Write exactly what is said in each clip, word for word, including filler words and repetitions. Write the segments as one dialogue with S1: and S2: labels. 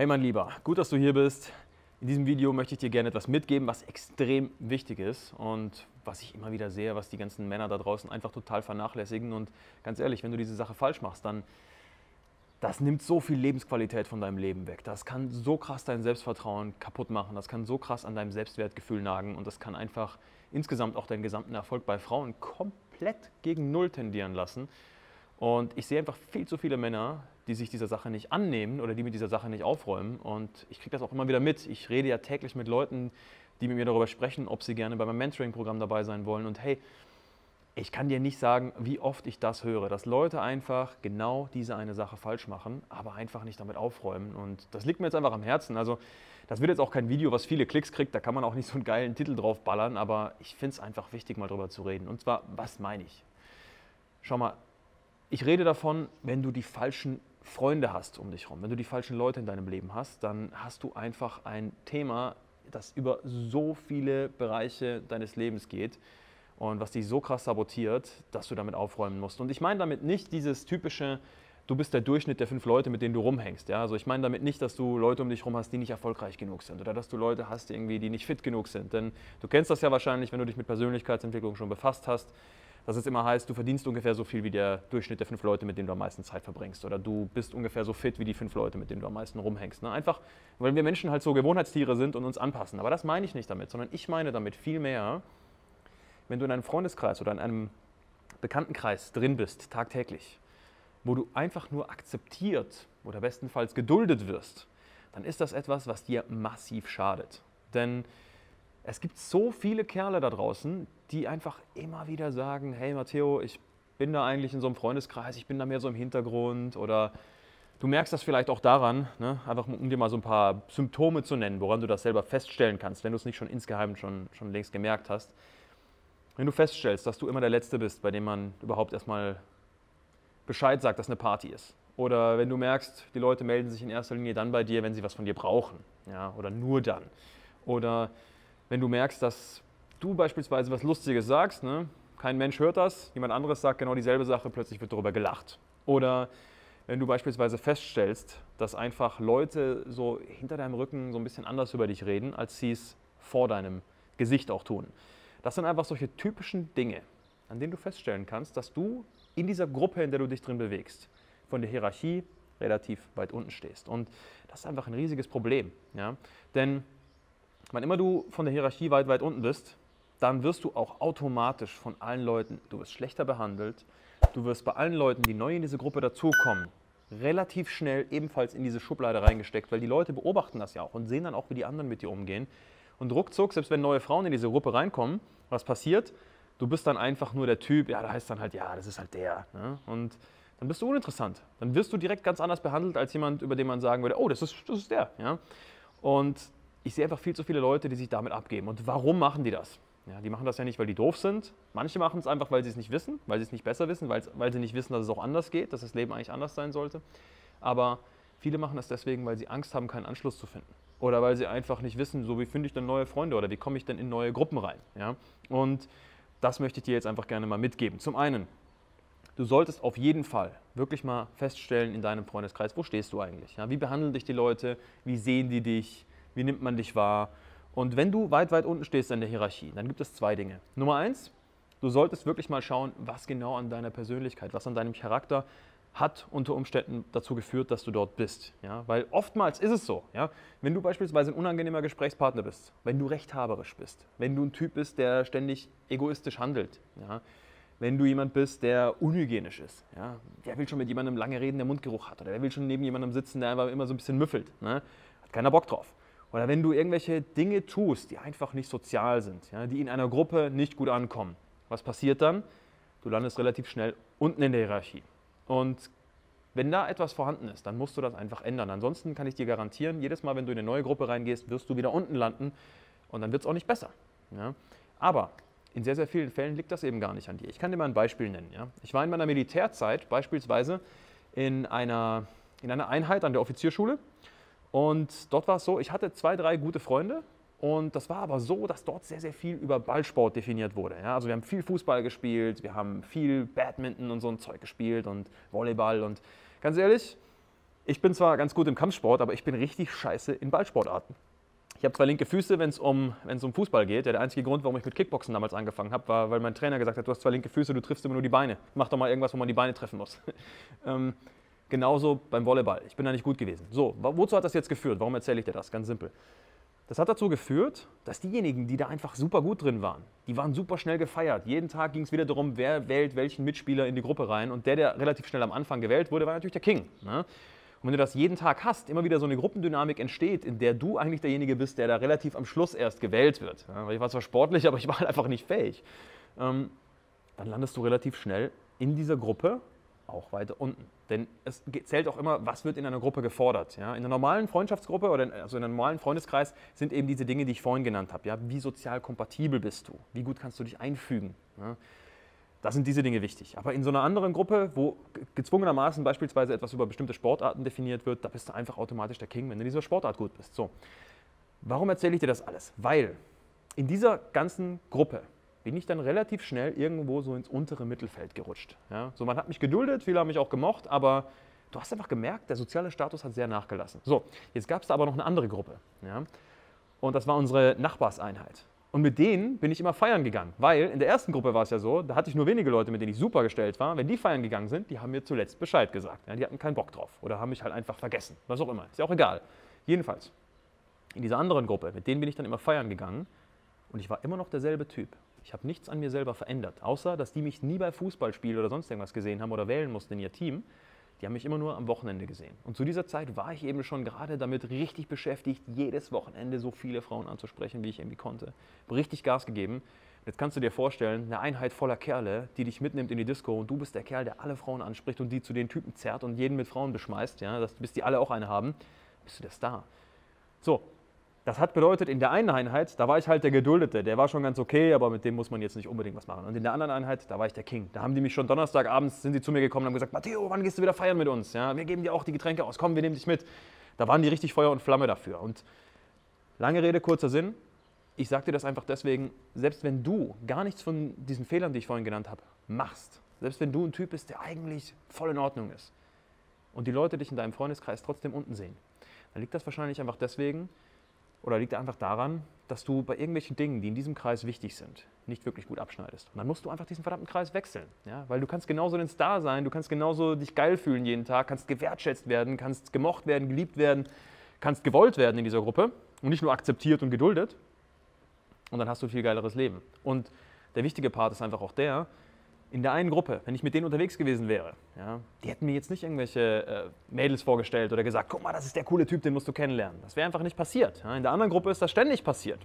S1: Hey mein Lieber, gut, dass du hier bist. In diesem Video möchte ich dir gerne etwas mitgeben, was extrem wichtig ist und was ich immer wieder sehe, was die ganzen Männer da draußen einfach total vernachlässigen. Und ganz ehrlich, wenn du diese Sache falsch machst, dann das nimmt so viel Lebensqualität von deinem Leben weg. Das kann so krass dein Selbstvertrauen kaputt machen. Das kann so krass an deinem Selbstwertgefühl nagen und das kann einfach insgesamt auch deinen gesamten Erfolg bei Frauen komplett gegen Null tendieren lassen. Und ich sehe einfach viel zu viele Männer, die sich dieser Sache nicht annehmen oder die mit dieser Sache nicht aufräumen. Und ich kriege das auch immer wieder mit. Ich rede ja täglich mit Leuten, die mit mir darüber sprechen, ob sie gerne bei meinem Mentoring-Programm dabei sein wollen. Und hey, ich kann dir nicht sagen, wie oft ich das höre, dass Leute einfach genau diese eine Sache falsch machen, aber einfach nicht damit aufräumen. Und das liegt mir jetzt einfach am Herzen. Also das wird jetzt auch kein Video, was viele Klicks kriegt. Da kann man auch nicht so einen geilen Titel drauf ballern. Aber ich finde es einfach wichtig, mal drüber zu reden. Und zwar, was meine ich? Schau mal. Ich rede davon, wenn du die falschen Freunde hast um dich herum, wenn du die falschen Leute in deinem Leben hast, dann hast du einfach ein Thema, das über so viele Bereiche deines Lebens geht und was dich so krass sabotiert, dass du damit aufräumen musst. Und ich meine damit nicht dieses typische, du bist der Durchschnitt der fünf Leute, mit denen du rumhängst. Ja? Also ich meine damit nicht, dass du Leute um dich herum hast, die nicht erfolgreich genug sind oder dass du Leute hast, irgendwie, die nicht fit genug sind. Denn du kennst das ja wahrscheinlich, wenn du dich mit Persönlichkeitsentwicklung schon befasst hast, dass es immer heißt, du verdienst ungefähr so viel wie der Durchschnitt der fünf Leute, mit denen du am meisten Zeit verbringst. Oder du bist ungefähr so fit wie die fünf Leute, mit denen du am meisten rumhängst. Ne? Einfach, weil wir Menschen halt so Gewohnheitstiere sind und uns anpassen. Aber das meine ich nicht damit, sondern ich meine damit vielmehr, wenn du in einem Freundeskreis oder in einem Bekanntenkreis drin bist, tagtäglich, wo du einfach nur akzeptiert oder bestenfalls geduldet wirst, dann ist das etwas, was dir massiv schadet. Denn es gibt so viele Kerle da draußen, die einfach immer wieder sagen, hey Matteo, ich bin da eigentlich in so einem Freundeskreis, ich bin da mehr so im Hintergrund oder du merkst das vielleicht auch daran, ne? Einfach um dir mal so ein paar Symptome zu nennen, woran du das selber feststellen kannst, wenn du es nicht schon insgeheim schon, schon längst gemerkt hast. Wenn du feststellst, dass du immer der Letzte bist, bei dem man überhaupt erstmal Bescheid sagt, dass eine Party ist. Oder wenn du merkst, die Leute melden sich in erster Linie dann bei dir, wenn sie was von dir brauchen, ja? Oder nur dann. Oder wenn du merkst, dass du beispielsweise was Lustiges sagst, ne? Kein Mensch hört das, jemand anderes sagt genau dieselbe Sache, plötzlich wird darüber gelacht. Oder wenn du beispielsweise feststellst, dass einfach Leute so hinter deinem Rücken so ein bisschen anders über dich reden, als sie es vor deinem Gesicht auch tun. Das sind einfach solche typischen Dinge, an denen du feststellen kannst, dass du in dieser Gruppe, in der du dich drin bewegst, von der Hierarchie relativ weit unten stehst. Und das ist einfach ein riesiges Problem. Ja? Denn wann immer du von der Hierarchie weit, weit unten bist, dann wirst du auch automatisch von allen Leuten, du wirst schlechter behandelt, du wirst bei allen Leuten, die neu in diese Gruppe dazukommen, relativ schnell ebenfalls in diese Schublade reingesteckt, weil die Leute beobachten das ja auch und sehen dann auch, wie die anderen mit dir umgehen. Und ruckzuck, selbst wenn neue Frauen in diese Gruppe reinkommen, was passiert? Du bist dann einfach nur der Typ, ja, da heißt dann halt, ja, das ist halt der. Ne? Und dann bist du uninteressant. Dann wirst du direkt ganz anders behandelt als jemand, über den man sagen würde, oh, das ist, das ist der. Ja? Und ich sehe einfach viel zu viele Leute, die sich damit abgeben. Und warum machen die das? Ja, die machen das ja nicht, weil die doof sind. Manche machen es einfach, weil sie es nicht wissen, weil sie es nicht besser wissen, weil, weil sie nicht wissen, dass es auch anders geht, dass das Leben eigentlich anders sein sollte. Aber viele machen das deswegen, weil sie Angst haben, keinen Anschluss zu finden. Oder weil sie einfach nicht wissen, so wie finde ich denn neue Freunde oder wie komme ich denn in neue Gruppen rein. Ja? Und das möchte ich dir jetzt einfach gerne mal mitgeben. Zum einen, du solltest auf jeden Fall wirklich mal feststellen in deinem Freundeskreis, wo stehst du eigentlich? Ja? Wie behandeln dich die Leute? Wie sehen die dich? Wie nimmt man dich wahr? Und wenn du weit, weit unten stehst in der Hierarchie, dann gibt es zwei Dinge. Nummer eins, du solltest wirklich mal schauen, was genau an deiner Persönlichkeit, was an deinem Charakter hat unter Umständen dazu geführt, dass du dort bist. Ja? Weil oftmals ist es so, ja? Wenn du beispielsweise ein unangenehmer Gesprächspartner bist, wenn du rechthaberisch bist, wenn du ein Typ bist, der ständig egoistisch handelt, ja? Wenn du jemand bist, der unhygienisch ist, ja? Wer will schon mit jemandem lange reden, der Mundgeruch hat, oder wer will schon neben jemandem sitzen, der einfach immer so ein bisschen müffelt, ne? Hat keiner Bock drauf. Oder wenn du irgendwelche Dinge tust, die einfach nicht sozial sind, ja, die in einer Gruppe nicht gut ankommen. Was passiert dann? Du landest relativ schnell unten in der Hierarchie. Und wenn da etwas vorhanden ist, dann musst du das einfach ändern. Ansonsten kann ich dir garantieren, jedes Mal, wenn du in eine neue Gruppe reingehst, wirst du wieder unten landen und dann wird es auch nicht besser. Ja. Aber in sehr, sehr vielen Fällen liegt das eben gar nicht an dir. Ich kann dir mal ein Beispiel nennen. Ja. Ich war in meiner Militärzeit beispielsweise in einer, in einer Einheit an der Offizierschule. Und dort war es so, ich hatte zwei, drei gute Freunde und das war aber so, dass dort sehr, sehr viel über Ballsport definiert wurde. Ja, also wir haben viel Fußball gespielt, wir haben viel Badminton und so ein Zeug gespielt und Volleyball und ganz ehrlich, Ich bin zwar ganz gut im Kampfsport, aber ich bin richtig scheiße in Ballsportarten. Ich habe zwar linke Füße, wenn es um, wenn's um Fußball geht. Ja, der einzige Grund, warum ich mit Kickboxen damals angefangen habe, war, weil mein Trainer gesagt hat, du hast zwei linke Füße, du triffst immer nur die Beine. Mach doch mal irgendwas, wo man die Beine treffen muss. ähm, genauso beim Volleyball. Ich bin da nicht gut gewesen. So, wozu hat das jetzt geführt? Warum erzähle ich dir das? Ganz simpel. Das hat dazu geführt, dass diejenigen, die da einfach super gut drin waren, die waren super schnell gefeiert. Jeden Tag ging es wieder darum, wer wählt welchen Mitspieler in die Gruppe rein. Und der, der relativ schnell am Anfang gewählt wurde, war natürlich der King. Ne? Und wenn du das jeden Tag hast, immer wieder so eine Gruppendynamik entsteht, in der du eigentlich derjenige bist, der da relativ am Schluss erst gewählt wird. Ja, weil ich war zwar sportlich, aber ich war halt einfach nicht fähig. Ähm, dann landest du relativ schnell in dieser Gruppe auch weiter unten. Denn es zählt auch immer, was wird in einer Gruppe gefordert. Ja? In einer normalen Freundschaftsgruppe oder in, also in einem normalen Freundeskreis sind eben diese Dinge, die ich vorhin genannt habe. Ja? Wie sozial kompatibel bist du? Wie gut kannst du dich einfügen? Ja? Da sind diese Dinge wichtig. Aber in so einer anderen Gruppe, wo gezwungenermaßen beispielsweise etwas über bestimmte Sportarten definiert wird, da bist du einfach automatisch der King, wenn du in dieser Sportart gut bist. So. Warum erzähle ich dir das alles? Weil in dieser ganzen Gruppe bin ich dann relativ schnell irgendwo so ins untere Mittelfeld gerutscht. Ja? So, man hat mich geduldet, viele haben mich auch gemocht, aber du hast einfach gemerkt, der soziale Status hat sehr nachgelassen. So, jetzt gab es da aber noch eine andere Gruppe. Ja? Und das war unsere Nachbarseinheit. Und mit denen bin ich immer feiern gegangen, weil in der ersten Gruppe war es ja so, da hatte ich nur wenige Leute, mit denen ich super gestellt war. Wenn die feiern gegangen sind, die haben mir zuletzt Bescheid gesagt. Ja, die hatten keinen Bock drauf oder haben mich halt einfach vergessen, was auch immer. Ist ja auch egal. Jedenfalls, in dieser anderen Gruppe, mit denen bin ich dann immer feiern gegangen und ich war immer noch derselbe Typ. Ich habe nichts an mir selber verändert, außer dass die mich nie bei Fußballspielen oder sonst irgendwas gesehen haben oder wählen mussten in ihr Team. Die haben mich immer nur am Wochenende gesehen. Und zu dieser Zeit war ich eben schon gerade damit richtig beschäftigt, jedes Wochenende so viele Frauen anzusprechen, wie ich irgendwie konnte. Habe richtig Gas gegeben. Jetzt kannst du dir vorstellen, eine Einheit voller Kerle, die dich mitnimmt in die Disco und du bist der Kerl, der alle Frauen anspricht und die zu den Typen zerrt und jeden mit Frauen beschmeißt, ja, dass, bis die alle auch eine haben, bist du der Star. So, das hat bedeutet, in der einen Einheit, da war ich halt der Geduldete, der war schon ganz okay, aber mit dem muss man jetzt nicht unbedingt was machen. Und in der anderen Einheit, da war ich der King. Da haben die mich schon Donnerstagabends, sind sie zu mir gekommen und haben gesagt, Matteo, wann gehst du wieder feiern mit uns? Ja, wir geben dir auch die Getränke aus, komm, wir nehmen dich mit. Da waren die richtig Feuer und Flamme dafür. Und lange Rede, kurzer Sinn, ich sage dir das einfach deswegen, selbst wenn du gar nichts von diesen Fehlern, die ich vorhin genannt habe, machst, selbst wenn du ein Typ bist, der eigentlich voll in Ordnung ist und die Leute dich in deinem Freundeskreis trotzdem unten sehen, dann liegt das wahrscheinlich einfach deswegen, oder liegt einfach daran, dass du bei irgendwelchen Dingen, die in diesem Kreis wichtig sind, nicht wirklich gut abschneidest. Und dann musst du einfach diesen verdammten Kreis wechseln. Ja? Weil du kannst genauso ein Star sein, du kannst genauso dich geil fühlen jeden Tag, kannst gewertschätzt werden, kannst gemocht werden, geliebt werden, kannst gewollt werden in dieser Gruppe und nicht nur akzeptiert und geduldet. Und dann hast du ein viel geileres Leben. Und der wichtige Part ist einfach auch der, in der einen Gruppe, wenn ich mit denen unterwegs gewesen wäre, ja, die hätten mir jetzt nicht irgendwelche äh, Mädels vorgestellt oder gesagt, guck mal, das ist der coole Typ, den musst du kennenlernen. Das wäre einfach nicht passiert. Ja. In der anderen Gruppe ist das ständig passiert.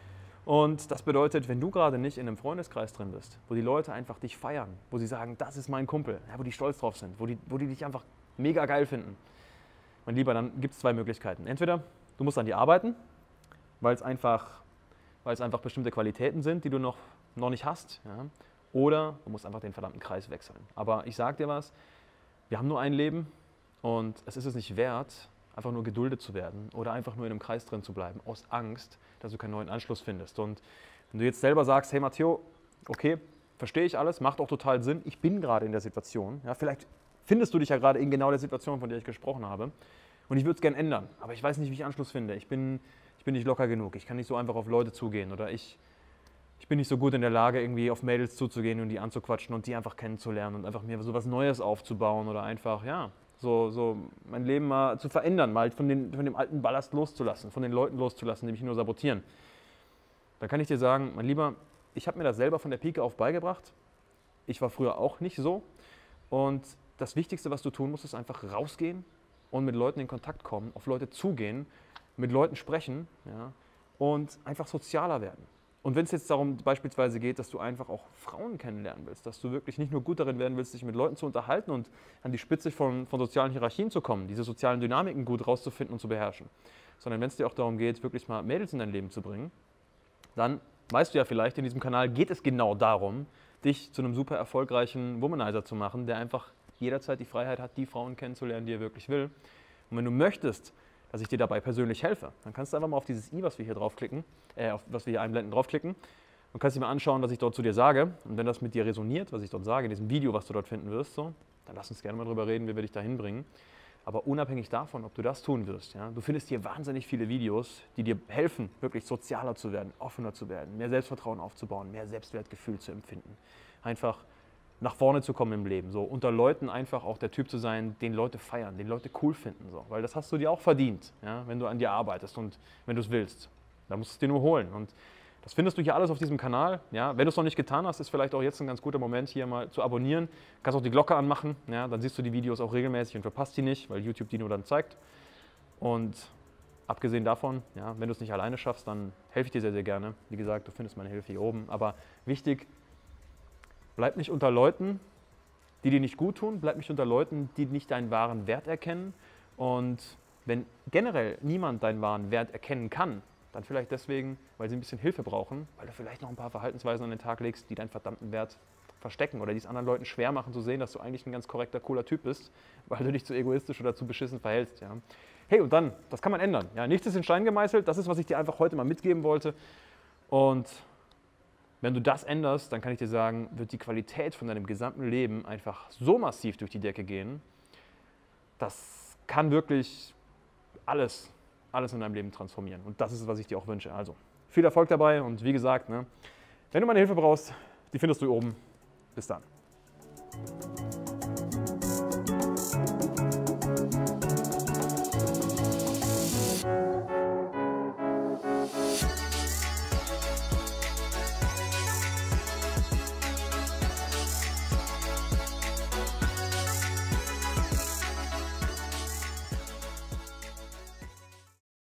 S1: Und das bedeutet, wenn du gerade nicht in einem Freundeskreis drin bist, wo die Leute einfach dich feiern, wo sie sagen, das ist mein Kumpel, ja, wo die stolz drauf sind, wo die, wo die dich einfach mega geil finden, mein Lieber, dann gibt es zwei Möglichkeiten. Entweder du musst an dir arbeiten, weil es einfach, weil es einfach bestimmte Qualitäten sind, die du noch, noch nicht hast, ja. Oder du musst einfach den verdammten Kreis wechseln. Aber ich sag dir was, wir haben nur ein Leben und es ist es nicht wert, einfach nur geduldet zu werden oder einfach nur in einem Kreis drin zu bleiben, aus Angst, dass du keinen neuen Anschluss findest. Und wenn du jetzt selber sagst, hey Matteo, okay, verstehe ich alles, macht auch total Sinn, ich bin gerade in der Situation, ja, vielleicht findest du dich ja gerade in genau der Situation, von der ich gesprochen habe und ich würde es gerne ändern, aber ich weiß nicht, wie ich Anschluss finde, ich bin, ich bin nicht locker genug, ich kann nicht so einfach auf Leute zugehen oder ich Ich bin nicht so gut in der Lage, irgendwie auf Mädels zuzugehen und die anzuquatschen und die einfach kennenzulernen und einfach mir so was Neues aufzubauen oder einfach, ja, so, so mein Leben mal zu verändern, mal von, den, von dem alten Ballast loszulassen, von den Leuten loszulassen, die mich nur sabotieren. Da kann ich dir sagen, mein Lieber, ich habe mir das selber von der Pike auf beigebracht. Ich war früher auch nicht so. Und das Wichtigste, was du tun musst, ist einfach rausgehen und mit Leuten in Kontakt kommen, auf Leute zugehen, mit Leuten sprechen, ja, und einfach sozialer werden. Und wenn es jetzt darum beispielsweise geht, dass du einfach auch Frauen kennenlernen willst, dass du wirklich nicht nur gut darin werden willst, dich mit Leuten zu unterhalten und an die Spitze von, von sozialen Hierarchien zu kommen, diese sozialen Dynamiken gut rauszufinden und zu beherrschen, sondern wenn es dir auch darum geht, wirklich mal Mädels in dein Leben zu bringen, dann weißt du ja vielleicht, in diesem Kanal geht es genau darum, dich zu einem super erfolgreichen Womanizer zu machen, der einfach jederzeit die Freiheit hat, die Frauen kennenzulernen, die er wirklich will. Und wenn du möchtest, dass ich dir dabei persönlich helfe, dann kannst du einfach mal auf dieses i, was wir hier draufklicken, äh, auf was wir hier einblenden, draufklicken und kannst dir mal anschauen, was ich dort zu dir sage. Und wenn das mit dir resoniert, was ich dort sage, in diesem Video, was du dort finden wirst, so, dann lass uns gerne mal drüber reden, wie wir dich da hinbringen. Aber unabhängig davon, ob du das tun wirst, ja, du findest hier wahnsinnig viele Videos, die dir helfen, wirklich sozialer zu werden, offener zu werden, mehr Selbstvertrauen aufzubauen, mehr Selbstwertgefühl zu empfinden. Einfach nach vorne zu kommen im Leben, so unter Leuten einfach auch der Typ zu sein, den Leute feiern, den Leute cool finden, so. Weil das hast du dir auch verdient, ja, wenn du an dir arbeitest und wenn du es willst. Da musst du es dir nur holen. Und das findest du hier alles auf diesem Kanal. Ja. Wenn du es noch nicht getan hast, ist vielleicht auch jetzt ein ganz guter Moment, hier mal zu abonnieren. Du kannst auch die Glocke anmachen, ja, dann siehst du die Videos auch regelmäßig und verpasst die nicht, weil YouTube die nur dann zeigt. Und abgesehen davon, ja, wenn du es nicht alleine schaffst, dann helfe ich dir sehr, sehr gerne. Wie gesagt, du findest meine Hilfe hier oben. Aber wichtig, bleib nicht unter Leuten, die dir nicht gut tun, bleib nicht unter Leuten, die nicht deinen wahren Wert erkennen. Und wenn generell niemand deinen wahren Wert erkennen kann, dann vielleicht deswegen, weil sie ein bisschen Hilfe brauchen, weil du vielleicht noch ein paar Verhaltensweisen an den Tag legst, die deinen verdammten Wert verstecken oder die es anderen Leuten schwer machen zu sehen, dass du eigentlich ein ganz korrekter, cooler Typ bist, weil du dich zu egoistisch oder zu beschissen verhältst. Ja. Hey, und dann, das kann man ändern. Ja, nichts ist in Stein gemeißelt, das ist, was ich dir einfach heute mal mitgeben wollte. Und wenn du das änderst, dann kann ich dir sagen, wird die Qualität von deinem gesamten Leben einfach so massiv durch die Decke gehen, das kann wirklich alles alles in deinem Leben transformieren. Und das ist es, was ich dir auch wünsche. Also, viel Erfolg dabei und wie gesagt, ne, wenn du meine Hilfe brauchst, die findest du hier oben. Bis dann.